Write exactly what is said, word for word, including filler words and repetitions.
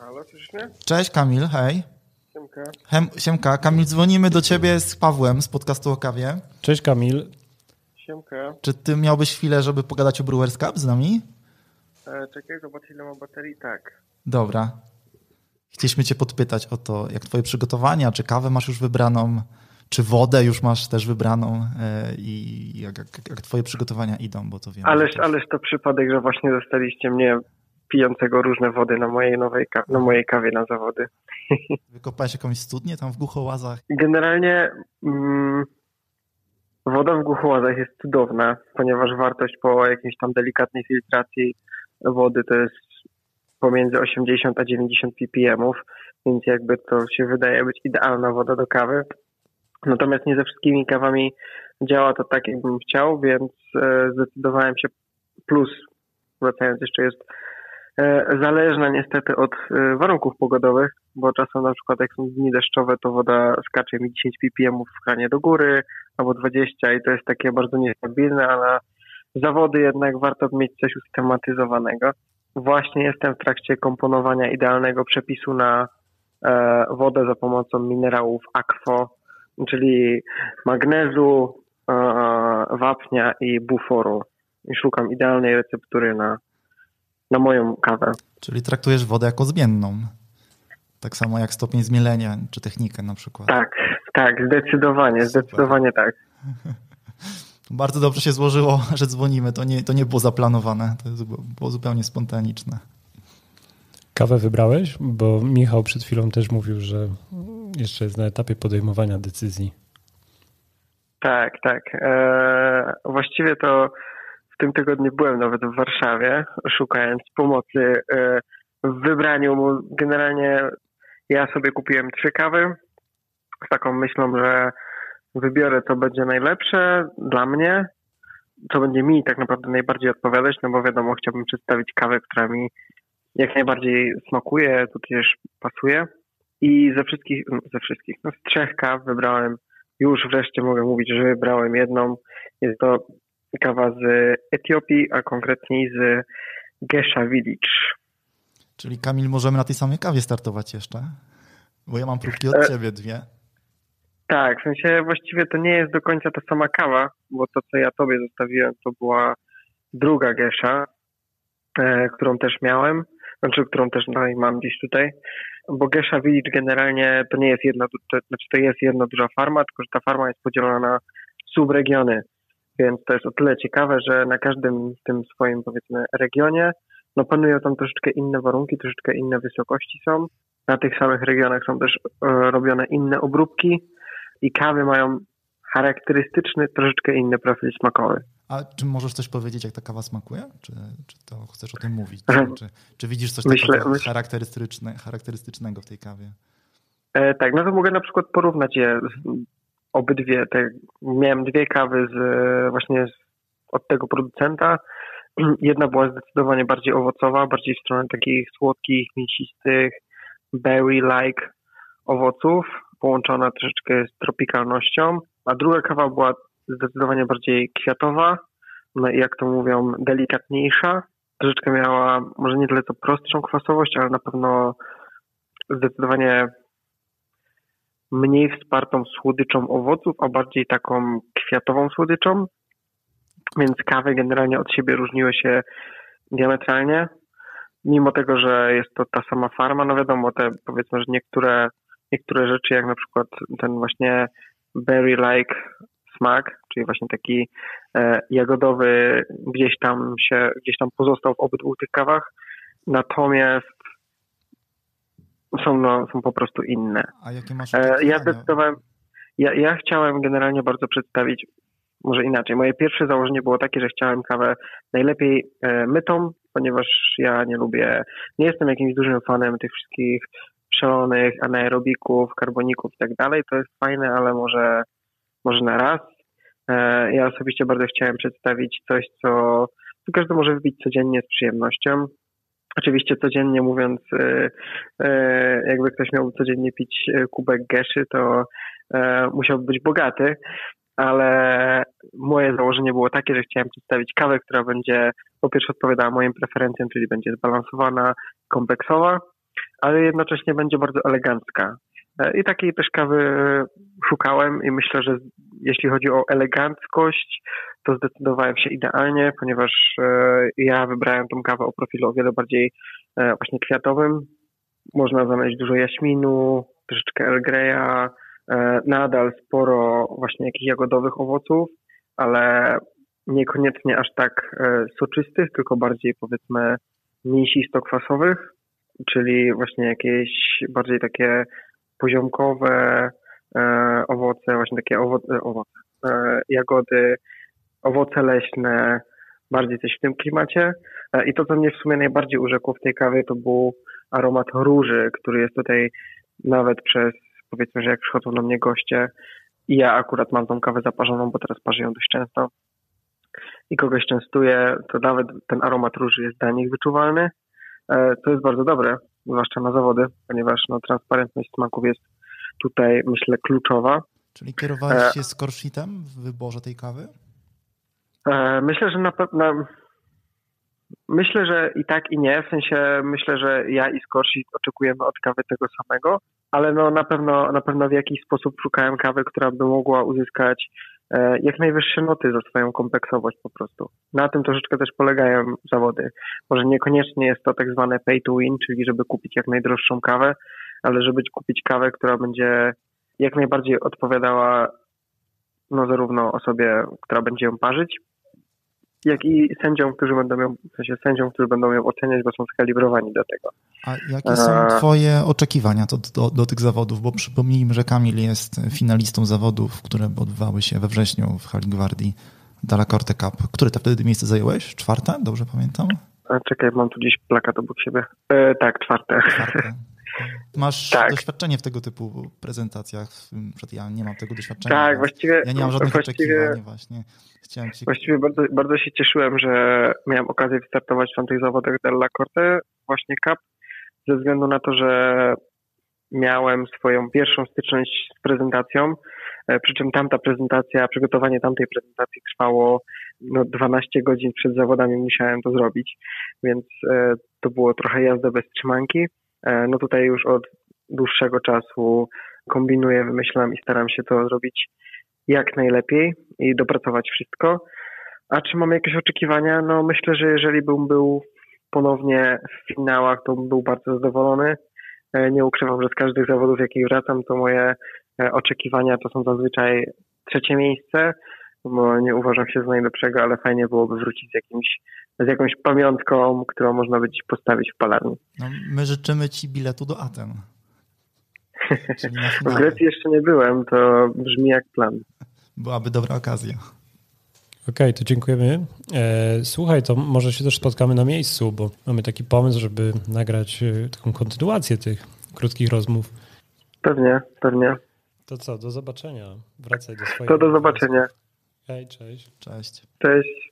Halo, słyszysz mnie? Cześć Kamil, hej. Siemka. Hem, siemka, Kamil, dzwonimy do ciebie z Pawłem z podcastu o kawie. Cześć Kamil. Siemka. Czy ty miałbyś chwilę, żeby pogadać o Brewers Cup z nami? E, czekaj, zobacz ile mam baterii. Tak. Dobra. Chcieliśmy cię podpytać o to, jak twoje przygotowania, czy kawę masz już wybraną, czy wodę już masz też wybraną e, i jak, jak, jak twoje przygotowania idą, bo to wiem. Ależ, też... ależ to przypadek, że właśnie zostaliście mnie pijącego różne wody na mojej nowej ka- na mojej kawie na zawody. Wykopałeś jakąś studnię tam w Głuchołazach? Generalnie mm, woda w Głuchołazach jest cudowna, ponieważ wartość po jakiejś tam delikatnej filtracji wody to jest pomiędzy osiemdziesiąt a dziewięćdziesiąt ppm, więc jakby to się wydaje być idealna woda do kawy. Natomiast nie ze wszystkimi kawami działa to tak, jakbym chciał, więc e, zdecydowałem się, plus wracając jeszcze jest e, zależna niestety od e, warunków pogodowych, bo czasem na przykład jak są dni deszczowe, to woda skacze mi dziesięć ppm w kranie do góry, albo dwadzieścia i to jest takie bardzo niestabilne, a na zawody jednak warto mieć coś usystematyzowanego. Właśnie jestem w trakcie komponowania idealnego przepisu na e, wodę za pomocą minerałów Aquo, czyli magnezu, e, wapnia i buforu. I szukam idealnej receptury na, na moją kawę. Czyli traktujesz wodę jako zmienną. Tak samo jak stopień zmielenia, czy technikę na przykład. Tak, tak, zdecydowanie, Super. zdecydowanie tak. Bardzo dobrze się złożyło, że dzwonimy. To nie, to nie było zaplanowane, to było zupełnie spontaniczne. Kawę wybrałeś? Bo Michał przed chwilą też mówił, że jeszcze jest na etapie podejmowania decyzji. Tak, tak. Eee, właściwie to w tym tygodniu byłem nawet w Warszawie, szukając pomocy e, w wybraniu. Generalnie ja sobie kupiłem trzy kawy z taką myślą, że wybiorę, co będzie najlepsze dla mnie, co będzie mi tak naprawdę najbardziej odpowiadać, no bo wiadomo, chciałbym przedstawić kawę, która mi jak najbardziej smakuje, tudzież pasuje. I ze wszystkich, no, ze wszystkich, no z trzech kaw wybrałem, już wreszcie mogę mówić, że wybrałem jedną. Jest to kawa z Etiopii, a konkretniej z Gesha Village. Czyli Kamil, możemy na tej samej kawie startować jeszcze? Bo ja mam próbki od ciebie dwie. Tak, w sensie właściwie to nie jest do końca ta sama kawa, bo to, co ja tobie zostawiłem, to była druga Gesha, e, którą też miałem, znaczy którą też dalej mam gdzieś tutaj, bo Gesha Village generalnie to nie jest jedna, to, znaczy to jest jedna duża farma, tylko że ta farma jest podzielona na subregiony, więc to jest o tyle ciekawe, że na każdym tym swoim, powiedzmy, regionie no panują tam troszeczkę inne warunki, troszeczkę inne wysokości są. Na tych samych regionach są też e, robione inne obróbki i kawy mają charakterystyczny, troszeczkę inny profil smakowy. A czy możesz coś powiedzieć, jak ta kawa smakuje? Czy, czy to chcesz o tym mówić? Czy, czy widzisz coś myślę, takiego myślę, charakterystyczne, charakterystycznego w tej kawie? E, tak, no to mogę na przykład porównać je z, obydwie. Te, miałem dwie kawy z, właśnie z, od tego producenta. Jedna była zdecydowanie bardziej owocowa, bardziej w stronę takich słodkich, mięsistych, berry-like owoców, połączona troszeczkę z tropikalnością, a druga kawa była zdecydowanie bardziej kwiatowa, no i jak to mówią, delikatniejsza. Troszeczkę miała, może nie tyle co prostszą kwasowość, ale na pewno zdecydowanie mniej wspartą słodyczą owoców, a bardziej taką kwiatową słodyczą. Więc kawy generalnie od siebie różniły się diametralnie. Mimo tego, że jest to ta sama farma, no wiadomo, te powiedzmy, że niektóre, niektóre rzeczy, jak na przykład ten właśnie berry-like smak, czyli właśnie taki e, jagodowy gdzieś tam się, gdzieś tam pozostał w obydwu tych kawach, natomiast są, no, są po prostu inne. A jakie masz e, ja zdecydowałem, ja, ja chciałem generalnie bardzo przedstawić, może inaczej, moje pierwsze założenie było takie, że chciałem kawę najlepiej e, mytą, ponieważ ja nie lubię, nie jestem jakimś dużym fanem tych wszystkich szalonych anaerobików, karboników i tak dalej. To jest fajne, ale może, może na raz. E, ja osobiście bardzo chciałem przedstawić coś, co, co każdy może wypić codziennie z przyjemnością. Oczywiście codziennie mówiąc, e, e, jakby ktoś miał codziennie pić kubek geszy, to e, musiałby być bogaty, ale moje założenie było takie, że chciałem przedstawić kawę, która będzie po pierwsze odpowiadała moim preferencjom, czyli będzie zbalansowana, kompleksowa, ale jednocześnie będzie bardzo elegancka. I takiej też kawy szukałem i myślę, że jeśli chodzi o eleganckość, to zdecydowałem się idealnie, ponieważ ja wybrałem tą kawę o profilu o wiele bardziej właśnie kwiatowym. Można znaleźć dużo jaśminu, troszeczkę Earl Greya, nadal sporo właśnie jakichś jagodowych owoców, ale niekoniecznie aż tak soczystych, tylko bardziej powiedzmy mięsisto-kwasowych, czyli właśnie jakieś bardziej takie poziomkowe e, owoce, właśnie takie owoce, owoce e, jagody, owoce leśne, bardziej coś w tym klimacie. E, I to, co mnie w sumie najbardziej urzekło w tej kawie, to był aromat róży, który jest tutaj nawet przez, powiedzmy, że jak przychodzą do mnie goście i ja akurat mam tą kawę zaparzoną, bo teraz parzę ją dość często i kogoś częstuję, to nawet ten aromat róży jest dla nich wyczuwalny. E, to jest bardzo dobre, zwłaszcza na zawody, ponieważ no, transparentność smaków jest tutaj, myślę, kluczowa. Czyli kierowałeś się scoresheetem w wyborze tej kawy? E, myślę, że na pewno myślę, że i tak i nie, w sensie myślę, że ja i scoresheet oczekujemy od kawy tego samego, ale no na pewno na pewno w jakiś sposób szukałem kawy, która by mogła uzyskać e, jak najwyższe noty za swoją kompleksowość po prostu. Na tym troszeczkę też polegają zawody. Może niekoniecznie jest to tak zwane pay to win, czyli żeby kupić jak najdroższą kawę, ale żeby kupić kawę, która będzie jak najbardziej odpowiadała no zarówno osobie, która będzie ją parzyć, jak i sędziom, którzy będą ją, w sensie sędziom, którzy będą ją oceniać, bo są skalibrowani do tego. A jakie są twoje oczekiwania do, do, do tych zawodów? Bo przypomnijmy, że Kamil jest finalistą zawodów, które odbywały się we wrześniu w hali Gwardii Della Corte Cup. Które to wtedy miejsce zająłeś? Czwarte? Dobrze pamiętam? A czekaj, mam tu gdzieś plakat obok siebie. E, tak, czwarte. czwarte. Masz tak. doświadczenie w tego typu prezentacjach. Ja nie mam tego doświadczenia. Tak, właściwie. Ja nie mam żadnych oczekiwań właśnie. Chciałem ci... Właściwie bardzo, bardzo się cieszyłem, że miałem okazję wystartować w tamtych zawodach Della Corte, właśnie Cup, ze względu na to, że miałem swoją pierwszą styczność z prezentacją, przy czym tamta prezentacja, przygotowanie tamtej prezentacji trwało no, dwanaście godzin przed zawodami, musiałem to zrobić, więc e, to było trochę jazda bez trzymanki. E, no tutaj już od dłuższego czasu kombinuję, wymyślam i staram się to zrobić jak najlepiej i dopracować wszystko. A czy mam jakieś oczekiwania? No myślę, że jeżeli bym był ponownie w finałach, to bym był bardzo zadowolony. Nie ukrywam, że z każdych zawodów, jakich wracam, to moje oczekiwania to są zazwyczaj trzecie miejsce, bo nie uważam się za najlepszego, ale fajnie byłoby wrócić z, jakimś, z jakąś pamiątką, którą można by ci postawić w palarni. No, my życzymy ci biletu do Aten. W Grecji jeszcze nie byłem, to brzmi jak plan. Byłaby dobra okazja. Okej, okay, to dziękujemy. Słuchaj, to może się też spotkamy na miejscu, bo mamy taki pomysł, żeby nagrać taką kontynuację tych krótkich rozmów. Pewnie, pewnie. To co, do zobaczenia. Wracaj do swojego. To do zobaczenia. Hej, cześć. Cześć. Cześć.